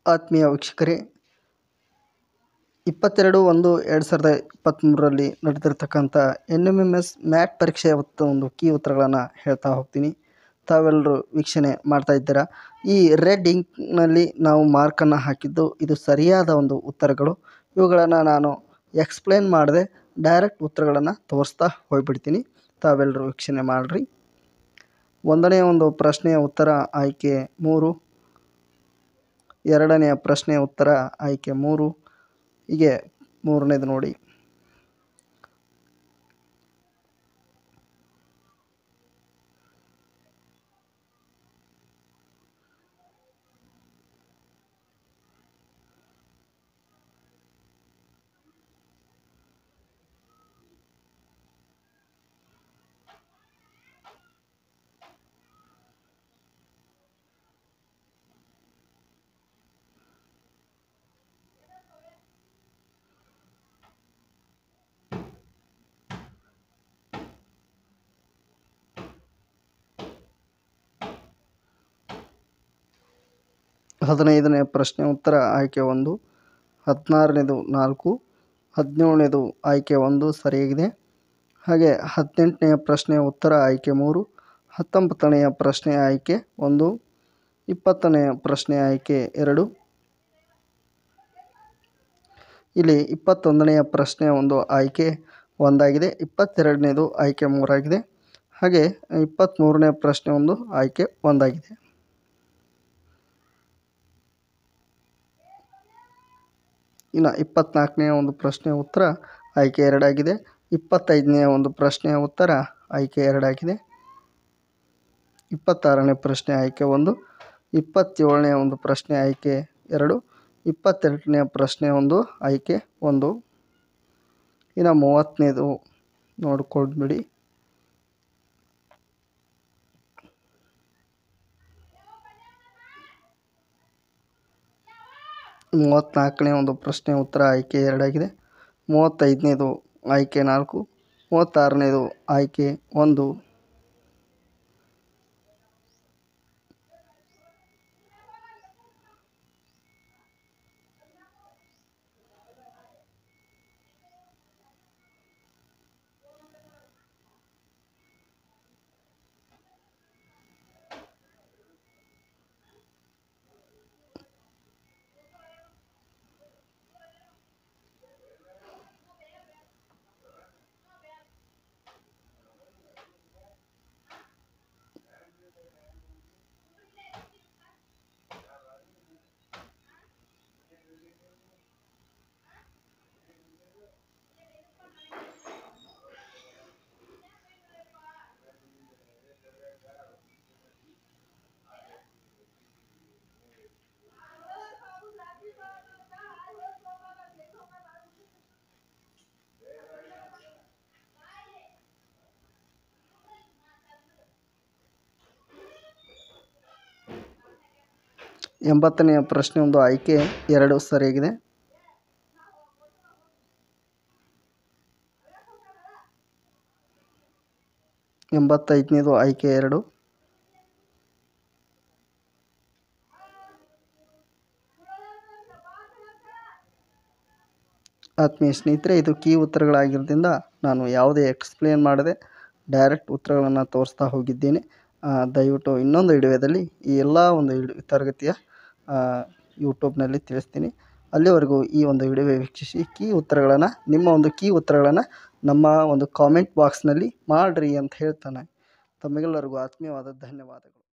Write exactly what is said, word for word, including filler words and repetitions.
ಆತ್ಮೀಯ ವೀಕ್ಷಕರೇ, ಇಪ್ಪತ್ತೆರಡು ಒಂದು ಎರಡು ಸಾವಿರದ ಇಪ್ಪತ್ತ್ಮೂರರಲ್ಲಿ ನಡೆದಿರ್ತಕ್ಕಂಥ N M M S MAT ಪರೀಕ್ಷೆಯ ಒಂದು ಕೀ ಉತ್ತರಗಳನ್ನು ಹೇಳ್ತಾ ಹೋಗ್ತೀನಿ. ತಾವೆಲ್ಲರೂ ವೀಕ್ಷಣೆ ಮಾಡ್ತಾ ಇದ್ದೀರಾ. ಈ ರೆಡ್ ಇಂಕ್ನಲ್ಲಿ ನಾವು ಮಾರ್ಕನ್ನು ಹಾಕಿದ್ದು ಇದು ಸರಿಯಾದ ಒಂದು ಉತ್ತರಗಳು. ಇವುಗಳನ್ನು ನಾನು ಎಕ್ಸ್ಪ್ಲೇನ್ ಮಾಡದೆ ಡೈರೆಕ್ಟ್ ಉತ್ತರಗಳನ್ನು ತೋರಿಸ್ತಾ ಹೋಗ್ಬಿಡ್ತೀನಿ. ತಾವೆಲ್ಲರೂ ವೀಕ್ಷಣೆ ಮಾಡಿರಿ. ಒಂದನೇ ಒಂದು ಪ್ರಶ್ನೆಯ ಉತ್ತರ ಆಯ್ಕೆ ಮೂರು, ಎರಡನೆಯ ಪ್ರಶ್ನೆಯ ಉತ್ತರ ಆಯ್ಕೆ ಮೂರು, ಹೀಗೆ ಮೂರನೇದು ನೋಡಿ. ಹದಿನೈದನೇ ಪ್ರಶ್ನೆ ಉತ್ತರ ಆಯ್ಕೆ ಒಂದು, ಹದಿನಾರನೇದು ನಾಲ್ಕು, ಹದಿನೇಳನೇದು ಆಯ್ಕೆ ಒಂದು ಸರಿಯಾಗಿದೆ. ಹಾಗೆ ಹದಿನೆಂಟನೆಯ ಪ್ರಶ್ನೆಯ ಉತ್ತರ ಆಯ್ಕೆ ಮೂರು, ಹತ್ತೊಂಬತ್ತನೆಯ ಪ್ರಶ್ನೆ ಆಯ್ಕೆ ಒಂದು, ಇಪ್ಪತ್ತನೆಯ ಪ್ರಶ್ನೆ ಆಯ್ಕೆ ಎರಡು. ಇಲ್ಲಿ ಇಪ್ಪತ್ತೊಂದನೆಯ ಪ್ರಶ್ನೆ ಒಂದು ಆಯ್ಕೆ ಒಂದಾಗಿದೆ, ಇಪ್ಪತ್ತೆರಡನೇದು ಆಯ್ಕೆ ಮೂರಾಗಿದೆ. ಹಾಗೆ ಇಪ್ಪತ್ತ್ಮೂರನೇ ಪ್ರಶ್ನೆ ಒಂದು ಆಯ್ಕೆ ಒಂದಾಗಿದೆ. ಇನ್ನು ಇಪ್ಪತ್ತ್ನಾಲ್ಕನೆಯ ಒಂದು ಪ್ರಶ್ನೆಯ ಉತ್ತರ ಆಯ್ಕೆ ಎರಡಾಗಿದೆ, ಇಪ್ಪತ್ತೈದನೆಯ ಒಂದು ಪ್ರಶ್ನೆಯ ಉತ್ತರ ಆಯ್ಕೆ ಎರಡಾಗಿದೆ, ಇಪ್ಪತ್ತಾರನೇ ಪ್ರಶ್ನೆ ಆಯ್ಕೆ ಒಂದು, ಇಪ್ಪತ್ತೇಳನೆಯ ಒಂದು ಪ್ರಶ್ನೆ ಆಯ್ಕೆ ಎರಡು, ಇಪ್ಪತ್ತೆಂಟನೆಯ ಪ್ರಶ್ನೆ ಒಂದು ಆಯ್ಕೆ ಒಂದು. ಇನ್ನು ಮೂವತ್ತನೇದು ನೋಡ್ಕೊಂಡ್ಬಿಡಿ. ಮೂವತ್ತ್ನಾಲ್ಕನೇ ಒಂದು ಪ್ರಶ್ನೆ ಉತ್ತರ ಆಯ್ಕೆ ಎರಡಾಗಿದೆ, ಮೂವತ್ತೈದನೇದು ಆಯ್ಕೆ ನಾಲ್ಕು, ಮೂವತ್ತಾರನೇದು ಆಯ್ಕೆ ಒಂದು. ಎಂಬತ್ತನೆಯ ಪ್ರಶ್ನೆ ಒಂದು ಆಯ್ಕೆ ಎರಡು ಸರಿಯಾಗಿದೆ. ಎಂಬತ್ತೈದನೇದು ಆಯ್ಕೆ ಎರಡು. ಆತ್ಮೀಯ ಸ್ನೇಹಿತರೆ, ಇದು ಕೀ ಉತ್ತರಗಳಾಗಿರೋದ್ರಿಂದ ನಾನು ಯಾವುದೇ ಎಕ್ಸ್ಪ್ಲೇನ್ ಮಾಡದೆ ಡೈರೆಕ್ಟ್ ಉತ್ತರಗಳನ್ನು ತೋರಿಸ್ತಾ ಹೋಗಿದ್ದೇನೆ. ದಯವಿಟ್ಟು ಇನ್ನೊಂದು ವಿಡಿಯೋದಲ್ಲಿ ಈ ಎಲ್ಲ ಒಂದು ತರಗತಿಯ ಯೂಟ್ಯೂಬ್ನಲ್ಲಿ ತಿಳಿಸ್ತೀನಿ. ಅಲ್ಲಿವರೆಗೂ ಈ ಒಂದು ವಿಡಿಯೋ ವೀಕ್ಷಿಸಿ ಕೀ ಉತ್ತರಗಳನ್ನು ನಿಮ್ಮ ಒಂದು ಕೀ ಉತ್ತರಗಳನ್ನು ನಮ್ಮ ಒಂದು ಕಾಮೆಂಟ್ ಬಾಕ್ಸ್ನಲ್ಲಿ ಮಾಡಿರಿ ಅಂತ ಹೇಳ್ತಾನೆ. ತಮಗೆಲ್ಲರಿಗೂ ಆತ್ಮೀಯವಾದ ಧನ್ಯವಾದಗಳು.